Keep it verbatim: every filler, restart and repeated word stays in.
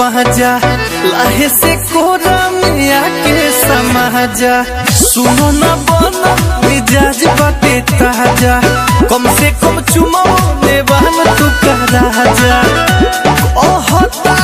पहजा लाहे से कोरा में आके समाजा। सुनो न बना मिजाज बाटे ताजा, कम से कम चुमाओ ने बहन तू कह राजा। ओह